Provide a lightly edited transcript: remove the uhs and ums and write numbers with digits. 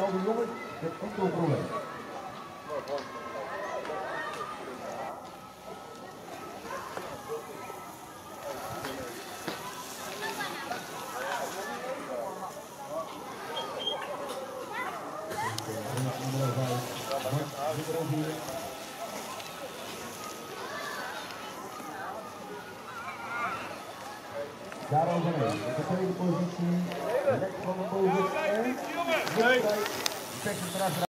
de jongens met enkel probleem. Daaroverheen, op de tweede positie, lek van de boven en